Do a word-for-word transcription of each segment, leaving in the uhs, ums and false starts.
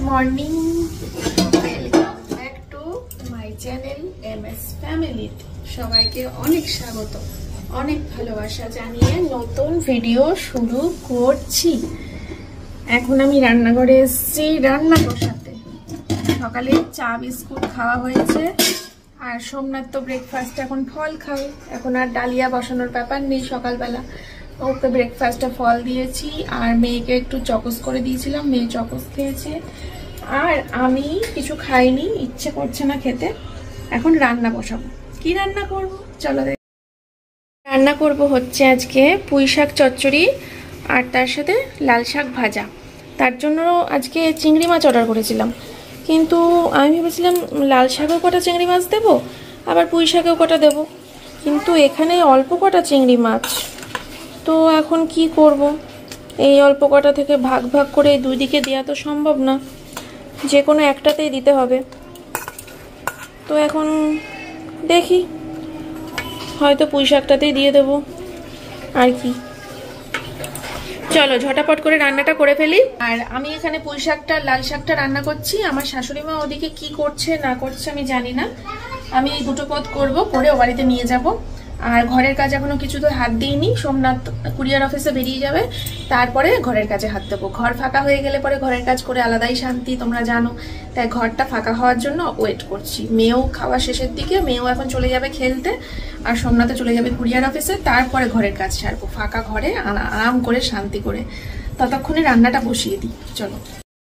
Morning, welcome back to my channel M S family. সবাইকে অনেক স্বাগত, অনেক ভালোবাসা জানিয়ে নতুন ভিডিও শুরু করছি। এখন আমি রান্নাঘরে এসেছি রান্না বসাতে। সকালে চা বিস্কুট খাওয়া হয়েছে, আর সোমনাথ তো ব্রেকফাস্ট এখন ফল খাবে। এখন আর ডালিয়া বসানোর ব্যাপার নেই। সকালবেলা ওকে ব্রেকফাস্টে ফল দিয়েছি, আর মেয়েকে একটু চকস করে দিয়েছিলাম, মেয়ে চকস খেয়েছে। আর আমি কিছু খাইনি, ইচ্ছে করছে না খেতে। এখন রান্না বসাবো। কি রান্না করব চলো দেখ। রান্না করব হচ্ছে আজকে পুঁই শাক চচ্চড়ি, আর তার সাথে লাল শাক ভাজা। তার জন্য আজকে চিংড়ি মাছ অর্ডার করেছিলাম, কিন্তু আমি ভেবেছিলাম লাল শাকেও কটা চিংড়ি মাছ দেবো, আবার পুঁই শাকেও কটা দেবো, কিন্তু এখানে অল্প কটা চিংড়ি মাছ। তো এখন কি করব? এই অল্প কটা থেকে ভাগ ভাগ করে দুই দিকে দেওয়া তো সম্ভব না, যে কোনো একটাতেই দিতে হবে। তো এখন দেখি, হয়তো পুঁই শাকটাতেই দিয়ে দেবো, আর কি। চলো ঝটাপট করে রান্নাটা করে ফেলি। আর আমি এখানে পুঁই শাকটা লাল শাকটা রান্না করছি। আমার শাশুড়ি মা ওদিকে কি করছে না করছে আমি জানি না। আমি এই দুটো পদ করব, করে ও বাড়িতে নিয়ে যাব। আর ঘরের কাজ এখনো কিছু তো হাত দিইনি। সোমনাথ কুরিয়ার অফিসে বেরিয়ে যাবে, তারপরে ঘরের কাজে হাত দেবো। ঘর ফাঁকা হয়ে গেলে পরে ঘরের কাজ করে আলাদাই শান্তি, তোমরা জানো। তাই ঘরটা ফাঁকা হওয়ার জন্য ওয়েট করছি। মেয়েও খাওয়া শেষের দিকে, মেয়েও এখন চলে যাবে খেলতে, আর সোমনাথে চলে যাবে কুরিয়ার অফিসে। তারপরে ঘরের কাজ ছাড়বো, ফাঁকা ঘরে আরাম করে শান্তি করে। ততক্ষণে রান্নাটা বসিয়ে দিই, চলো।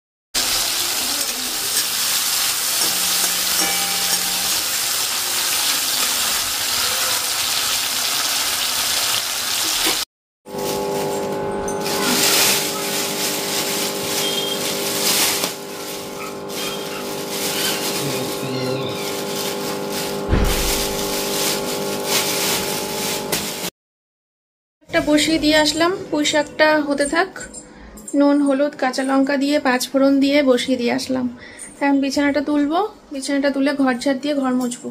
বসিয়ে দিয়ে আসলাম, পুঁই শাকটা হতে থাক। নুন হলুদ কাঁচা লঙ্কা দিয়ে পাঁচ ফোড়ন দিয়ে বসিয়ে দিয়ে আসলাম। এখন বিছানাটা তুলবো, বিছানাটা তুলে ঘর ঝাড় দিয়ে ঘর মুছবো।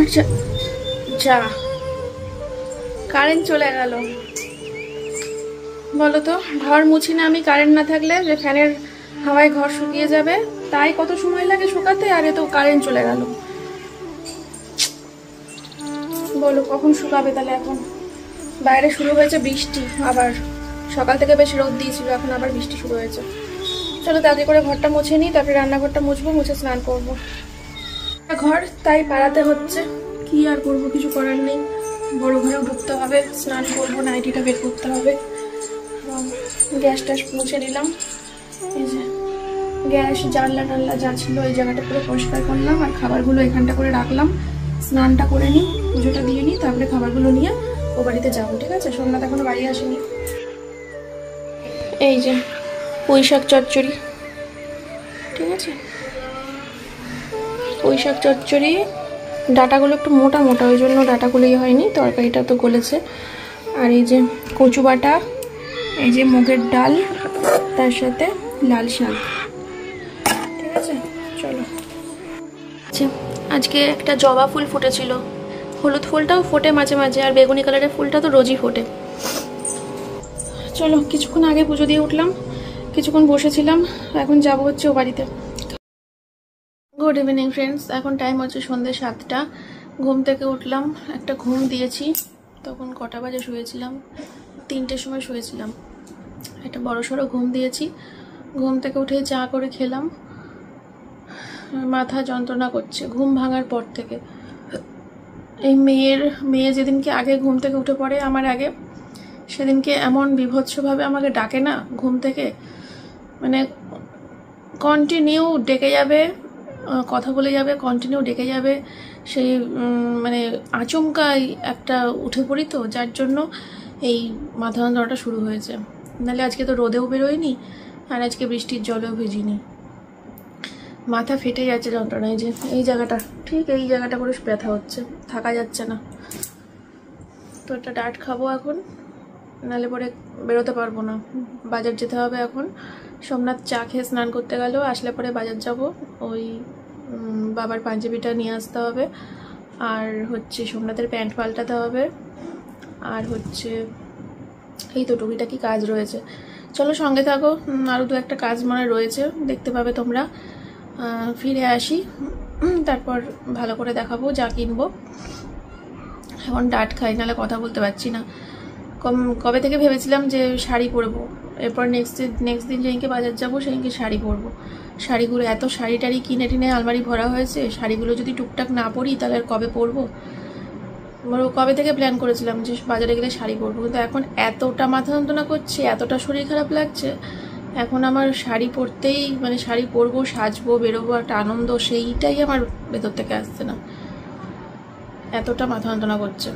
যা কারেন্ট চলে গেল। বলো তো, ঘর মুছি না আমি কারেন্ট না থাকলে, যে ফ্যানের হাওয়ায় ঘর শুকিয়ে যাবে, তাই কত সময় লাগে শুকাতে, আর এ তো কারেন্ট চলে গেল। বলো কখন শুকাবে তাহলে? এখন বাইরে শুরু হয়েছে বৃষ্টি, আবার সকাল থেকে বেশ রোদ দিয়েছিল, এখন আবার বৃষ্টি শুরু হয়েছে। চলো তাড়াতাড়ি করে ঘরটা মুছে নিই, তারপরে রান্নাঘরটা মুছবো, মুছে স্নান করবো। ঘর তাই পাড়াতে হচ্ছে, কি আর করবো, কিছু করার নেই। বড় ঘরেও ঢুকতে হবে, স্নান করবো, নাইটিটা বের করতে হবে। গ্যাস ট্যাস মুছে নিলাম, এই যে গ্যাস জানলা টানলা যা ছিল এই জায়গাটা পুরো পরিষ্কার করলাম, আর খাবারগুলো এখানটা করে রাখলাম। স্নানটা করে নিই, পুজোটা দিয়ে নিই, তারপরে খাবারগুলো নিয়ে ও বাড়িতে যাবো। ঠিক আছে, সোমনাথ এখনো বাড়ি আসেনি। এই যে পুঁই শাক চচ্চড়ি, ঠিক আছে, পুঁই শাক চচ্চড়ি। ডাটাগুলো একটু মোটা মোটা, ওই জন্য ডাটাগুলোই হয়নি, তরকারিটা তো গলেছে। আর এই যে কচু বাটা, এই যে মুগের ডাল, তার সাথে লাল শাক। ঠিক আছে, চলো। আচ্ছা, আজকে একটা জবা ফুল ফুটেছিল, হলুদ ফুলটাও ফোটে মাঝে মাঝে, আর বেগুনি কালারের ফুলটা তো রোজই ফোটে। চলো, কিছুক্ষণ আগে পুজো দিয়ে উঠলাম, কিছুক্ষণ বসেছিলাম, এখন যাবো হচ্ছে ও বাড়িতে। গুড ইভিনিং ফ্রেন্ডস, এখন টাইম হচ্ছে সন্ধ্যে সাতটা। ঘুম থেকে উঠলাম, একটা ঘুম দিয়েছি। তখন কটা বাজে শুয়েছিলাম? তিনটের সময় শুয়েছিলাম। একটা বড় সড়ো ঘুম দিয়েছি। ঘুম থেকে উঠে চা করে খেলাম। মাথা যন্ত্রণা করছে ঘুম ভাঙার পর থেকে। এই মেয়ের মেয়ে যেদিনকে আগে ঘুম থেকে উঠে পড়ে আমার আগে, সেদিনকে এমন বিভৎসভাবে আমাকে ডাকে না ঘুম থেকে, মানে কন্টিনিউ ডেকে যাবে, কথা বলে যাবে, কন্টিনিউ ডেকে যাবে। সেই মানে আচমকাই একটা উঠে পড়ি তো, যার জন্য এই মাথা যন্ত্রণাটা শুরু হয়েছে। নাহলে আজকে তো রোদেও বেরোয়নি, আর আজকে বৃষ্টির জলেও ভিজিনি। মাথা ফেটে যাচ্ছে যন্ত্রণায়, যে এই জায়গাটা, ঠিক এই জায়গাটা করে ব্যথা হচ্ছে, থাকা যাচ্ছে না। তো একটা ডাট খাবো এখন, নাহলে পরে বেরোতে পারবো না। বাজার যেতে হবে এখন। সোমনাথ চা খেয়ে স্নান করতে গেল, আসলে পরে বাজার যাব। ওই বাবার পাঞ্জাবিটা নিয়ে আসতে হবে, আর হচ্ছে সোমনাথের প্যান্ট পাল্টাতে হবে, আর হচ্ছে এই তো টুকিটাকি কাজ রয়েছে। চলো সঙ্গে থাকো, আরও দু একটা কাজ মনে রয়েছে, দেখতে পাবে তোমরা। ফিরে আসি, তারপর ভালো করে দেখাবো যা কিনবো। এখন ডাট খাই, নাহলে কথা বলতে পারছি না। কম কবে থেকে ভেবেছিলাম যে শাড়ি পরবো, এরপর নেক্সট নেক্সট দিন যেদিনকে বাজার যাবো সেদিনকে শাড়ি পরবো। শাড়িগুলো এত শাড়ি টাড়ি কিনে টিনে আলমারি ভরা হয়েছে, শাড়িগুলো যদি টুকটাক না পরি তাহলে আর কবে পরবো। কবে থেকে প্ল্যান করেছিলাম যে বাজারে গেলে শাড়ি পরবো, কিন্তু এখন এতটা মাথা যন্ত্রণা করছে, এতটা শরীর খারাপ লাগছে, এখন আমার শাড়ি পরতেই, মানে শাড়ি পরবো, সাজবো, বেরোবো, একটা আনন্দ, সেইটাই আমার ভেতর থেকে আসছে না। এতটা মাথা যন্ত্রণা করছে।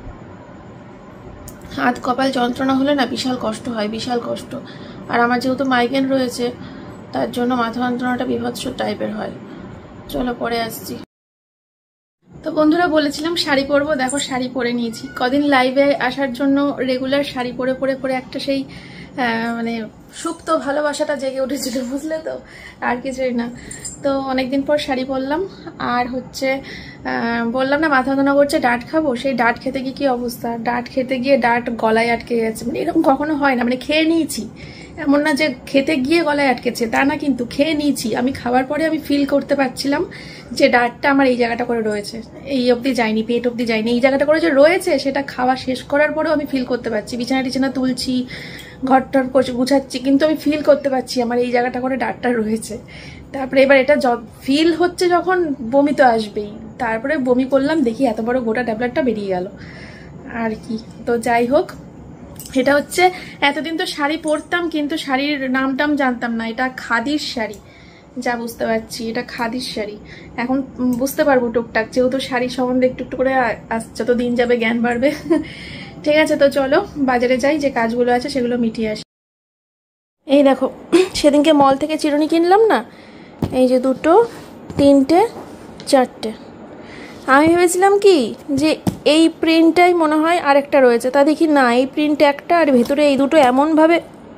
হাত কপাল যন্ত্রণা হলে না বিশাল কষ্ট হয়, বিশাল কষ্ট। আর আমার যেহেতু মাইগ্রেন রয়েছে, তার জন্য মাথা যন্ত্রণাটা বিভৎস টাইপের হয়। চলো পরে আসছি। তো বন্ধুরা বলেছিলাম শাড়ি পরবো, দেখো শাড়ি পরে নিয়েছি। কদিন লাইভে আসার জন্য রেগুলার শাড়ি পরে পরে পরে একটা সেই মানে সুপ্ত ভালোবাসাটা জেগে উঠেছিল, বুঝলে তো, আর কিছুই না। তো অনেকদিন পর শাড়ি পরলাম। আর হচ্ছে বললাম না মাথা যন্ত্রণা করছে, ডাট খাবো। সেই ডাট খেতে গিয়ে কি অবস্থা, ডাট খেতে গিয়ে ডাট গলায় আটকে গেছে। মানে এরকম কখনো হয় না, মানে খেয়ে নিয়েছি, এমন না যে খেতে গিয়ে গলায় আটকেছে, তা না, কিন্তু খেয়ে নিয়েছি। আমি খাওয়ার পরে আমি ফিল করতে পারছিলাম যে ডাটটা আমার এই জায়গাটা করে রয়েছে, এই অবধি যায়নি, পেট অবধি যায়নি, এই জায়গাটা করে যে রয়েছে সেটা খাওয়া শেষ করার পরেও আমি ফিল করতে পারছি। বিছানা টিছানা তুলছি, ঘরটার গুছাচ্ছি, কিন্তু আমি ফিল করতে পারছি আমার এই জায়গাটা করে ডাটটা রয়েছে। তারপরে এবার এটা ফিল হচ্ছে যখন, বমি তো আসবেই। তারপরে বমি করলাম, দেখি এত বড় গোটা ট্যাবলেটটা বেরিয়ে গেল আর কি। তো যাই হোক, এটা হচ্ছে, এতদিন তো শাড়ি পরতাম কিন্তু শাড়ির নাম টাম জানতাম না। এটা খাদির শাড়ি, যা বুঝতে পারছি এটা খাদির শাড়ি। এখন বুঝতে পারবো টুকটাক, যেহেতু শাড়ি সম্বন্ধে একটু একটু করে যত দিন যাবে জ্ঞান বাড়বে। ঠিক আছে, তো চলো বাজারে যাই, যে কাজগুলো আছে সেগুলো মিটিয়ে আসি। এই দেখো, সেদিনকে মল থেকে চিরুনি কিনলাম না, এই যে দুটো, তিনটে, চারটে। আমি ভেবেছিলাম কি যে এই প্রিন্টটাই মনে হয় আরেকটা রয়েছে, তা দেখি না, এই প্রিন্ট একটা, আর ভেতরে এই দুটো এমনভাবে,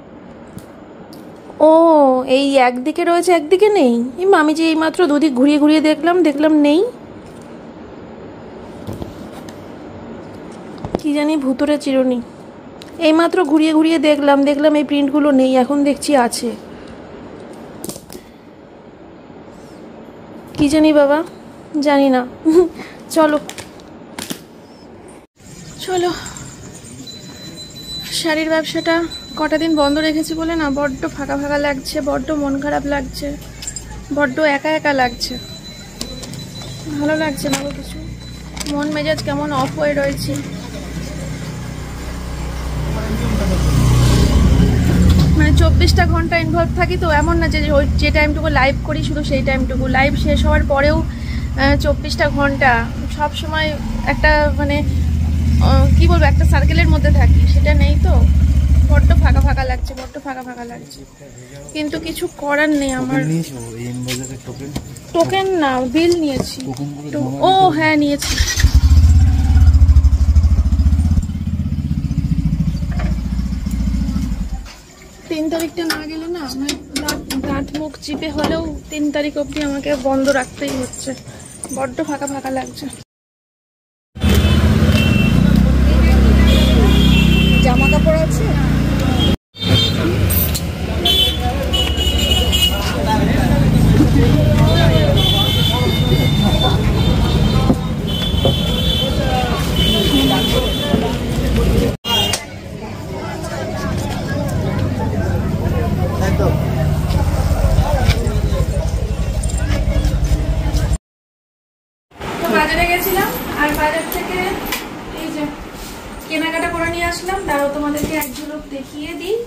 ও এই একদিকে রয়েছে একদিকে নেই। আমি যে এইমাত্র দুদিক ঘুরিয়ে ঘুরিয়ে দেখলাম, দেখলাম নেই। কি জানি ভুতুরে চিরুনি। এইমাত্র ঘুরিয়ে ঘুরিয়ে দেখলাম দেখলাম এই প্রিন্টগুলো নেই, এখন দেখছি আছে। কি জানি বাবা, জানি না। চলো চলো, শাড়ির ব্যবসাটা কটা দিন বন্ধ রেখেছি বলে না বড্ড ফাঁকা ফাঁকা লাগছে, বড্ড মন খারাপ লাগছে, বড্ড একা একা লাগছে, ভালো লাগছে না কিছু, মন মেজাজ কেমন অফ হয়ে রয়েছে। মানে চব্বিশটা ঘন্টা ইনভলভ থাকি তো, এমন না যে যে টাইমটুকু লাইভ করি শুধু সেই টাইমটুকু, লাইভ শেষ হওয়ার পরেও চব্বিশটা ঘন্টা সব সময় একটা মানে কি বলবো একটা সার্কেলের মধ্যে থাকি, সেটা নেই তো, বড্ড ফাঁকা ফাঁকা লাগছে, বড্ড ফাঁকা ফাঁকা লাগছে। কিন্তু কিছু করার নেই আমার। টোকেন না, বিল নিয়েছি। ও হ্যাঁ নিয়েছি। তিন তারিখটা না গেলে না আমার দাঁত মুখ চিপে হলেও তিন তারিখ অবধি আমাকে বন্ধ রাখতেই হচ্ছে, বড্ড ফাঁকা ফাঁকা লাগছে। জামা কাপড় আছে? বাজারে গেছিলাম আর বাজার থেকে এই যে কেনাকাটা করে নিয়ে আসলাম। দাঁড়াও তোমাদেরকে এক ঝলক দেখিয়ে দিই।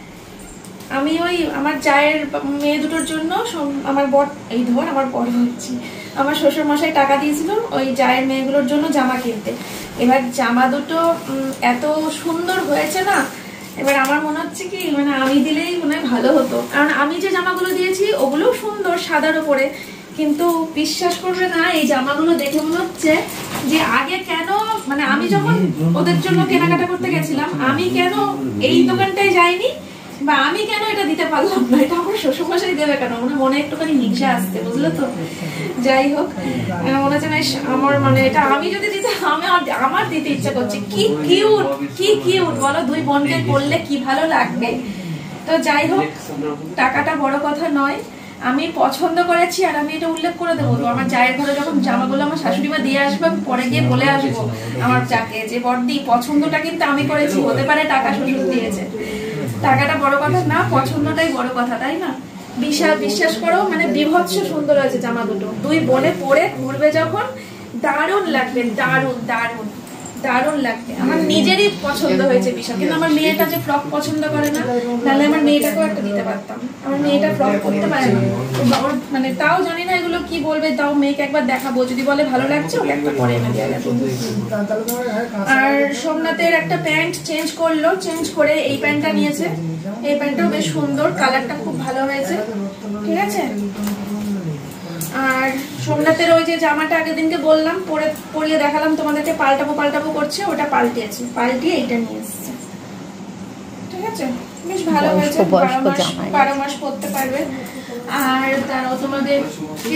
আমি ওই আমার জায়ের মেয়ে দুটোর জন্য আমার বর, এই ধর আমার বর হচ্ছি, আমার শ্বশুর মশাই টাকা দিয়েছিল ওই জায়ের মেয়েগুলোর জন্য জামা কিনতে। এবার জামা দুটো এত সুন্দর হয়েছে না, এবার আমার মনে হচ্ছে কি মানে আমি দিলেই মনে হয় ভালো হতো, কারণ আমি যে জামাগুলো দিয়েছি ওগুলো সুন্দর সাদার উপরে, কিন্তু বিশ্বাস করবে না এই জামাগুলো দেখে মনে হচ্ছে যে আগে কেন মানে আমি যখন ওদের জন্য কেনাকাটা করতে গেছিলাম আমি কেন এই দোকানটায় যাইনি, বা আমি কেন এটা দিতে পারলাম না, এটা আমার শ্বশুরমশাই দেবে কেন, মানে মনে একটুখানি হিংসা আসছে, বুঝলে তো। যাই হোক, মনে হচ্ছে না আমার মানে এটা আমি যদি দিতে আমি আমার দিতে ইচ্ছা করছে। কি কিউট, কি কিউট বলো, দুই বোনকে করলে কি ভালো লাগবে। তো যাই হোক, টাকাটা বড় কথা নয়, আমি পছন্দ করেছি আর আমি এটা উল্লেখ করে দেবো তো আমার জায়ের ঘরে যখন জামাগুলো আমার শাশুড়ি মা দিয়ে আসবে আমি পরে গিয়ে বলে আসবো আমার যাকে যে বড়দি পছন্দটা কিন্তু আমি করেছি, হতে পারে টাকা শ্বশুর দিয়েছে, টাকাটা বড় কথা না, পছন্দটাই বড় কথা, তাই না। বিশাল বিশ্বাস করো মানে বিভৎস সুন্দর হয়েছে জামা দুটো, দুই বোনে পরে ঘুরবে যখন দারুণ লাগবে, দারুণ দারুণ দারুণ লাগবে। আমার নিজেরই পছন্দ হয়েছে বিশাল, কিন্তু আমার মেয়েটা যে ফ্রক পছন্দ করে না, তাহলে আমার মেয়েটাকেও একটা দিতে পারতাম, আমার মেয়েটা ফ্রক করতে পারে না মানে, তাও জানি না এগুলো কি বলবে, তাও মেয়েকে একবার দেখাবো, যদি বলে ভালো লাগছে ওকে একটা পরে এনে দেওয়া যাবে। আর সোমনাথের একটা প্যান্ট চেঞ্জ করলো, চেঞ্জ করে এই প্যান্টটা নিয়েছে, এই প্যান্টটাও বেশ সুন্দর, কালারটা খুব ভালো হয়েছে, ঠিক আছে। আর সোমনাথের ওই যে জামাটা আগের দিনকে বললাম পরে পরিয়ে দেখালাম তোমাদেরকে, পাল্টাবো পাল্টাবো করছে, ওটা পাল্টিয়েছে, পাল্টিয়ে এইটা নিয়ে এসছে, ঠিক আছে, বেশ ভালো হয়েছে, বারো মাস বারো মাস পরতে পারবে। আর তারাও তোমাদেরকে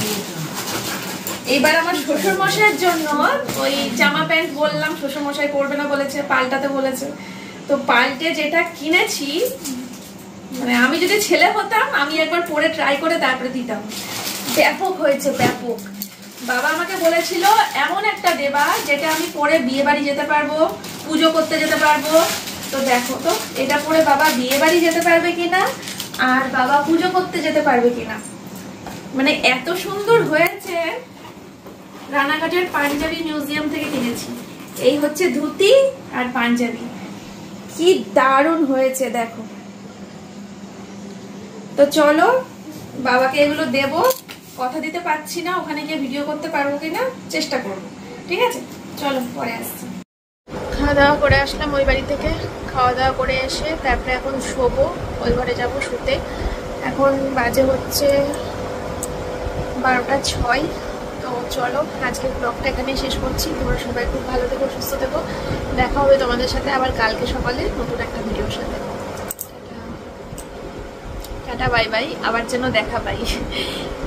এইবার আমার শ্বশুর মশাইয়ের জন্য ওই জামা প্যান্ট বললাম, শ্বশুর মশাই করবে না বলেছে, পাল্টাতে বলেছে, তো পাল্টে যেটা কিনেছি মানে আমি যদি ছেলে হতাম আমি একবার পরে ট্রাই করে তারপরে দিতাম, ব্যাপক হয়েছে ব্যাপক। বাবা আমাকে বলেছিল এমন একটা দেবা যেটা আমি পরে বিয়ে বাড়ি যেতে পারবো, পুজো করতে যেতে পারবো, তো দেখো তো এটা পরে বাবা বিয়ে বাড়ি যেতে পারবে কিনা আর বাবা পুজো করতে যেতে পারবে কিনা, মানে এত সুন্দর হয়েছে। রানাঘাটের পাঞ্জাবি মিউজিয়াম থেকে কিনেছি, এই হচ্ছে ধুতি আর পাঞ্জাবি, কি দারুণ হয়েছে দেখো। তো চলো বাবাকে এগুলো দেব, কথা দিতে পারছি না ওখানে গিয়ে ভিডিও করতে পারবো কিনা, চেষ্টা করবো, ঠিক আছে। চলো পরে আসছি। খাওয়া দাওয়া করে আসলাম ওই বাড়ি থেকে, খাওয়া দাওয়া করে এসে তারপরে এখন শোবো, ওই ঘরে যাবো শুতে। এখন বাজে হচ্ছে বারোটা ছয়। তো চলো আজকের ব্লগটা এখানে শেষ করছি, তোমরা সবাই খুব ভালো থেকো, সুস্থ থেকো, দেখা হবে তোমাদের সাথে আবার কালকে সকালে নতুন একটা ভিডিওর সাথে। টাটা বাই বাই, আবার যেন দেখা পাই।